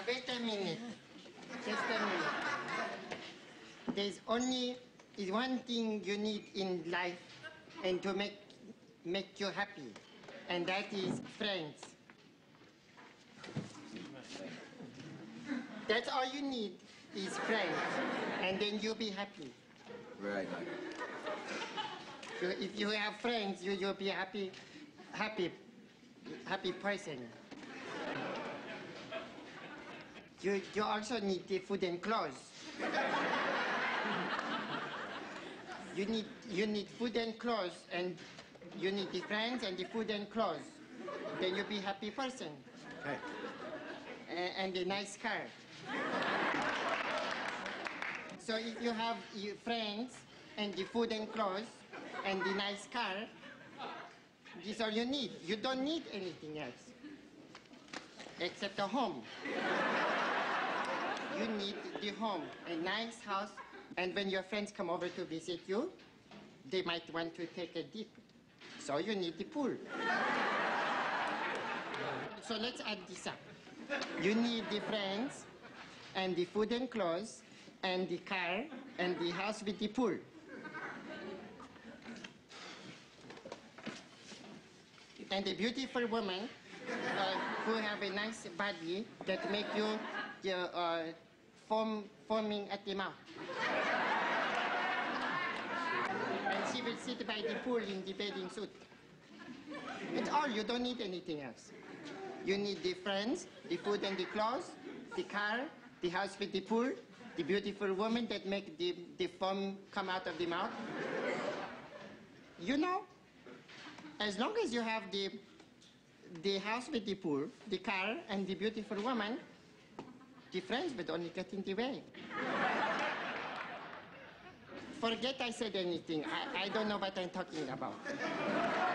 wait a minute. Just a minute. There's only one thing you need in life and to make you happy, and that is friends. That's all you need is friends, and then you'll be happy. Right. So if you have friends, you'll be happy person. You also need the food and clothes. You need food and clothes, and you need the friends and the food and clothes. Then you'll be happy person. Hey. And a nice car. So if you have your friends and the food and clothes and the nice car, this is all you need. You don't need anything else except a home. You need the home, a nice house, and when your friends come over to visit you, they might want to take a dip. So you need the pool. So let's add this up. You need the friends and the food and clothes and the car and the house with the pool. And a beautiful woman who have a nice body that make you foaming at the mouth. And she will sit by the pool in the bathing suit. It's all. You don't need anything else. You need the friends, the food and the clothes, the car, the house with the pool, the beautiful woman that make the foam come out of the mouth. You know, as long as you have the house with the pool, the car, and the beautiful woman, the friends would only get in the way. Forget I said anything. I don't know what I'm talking about.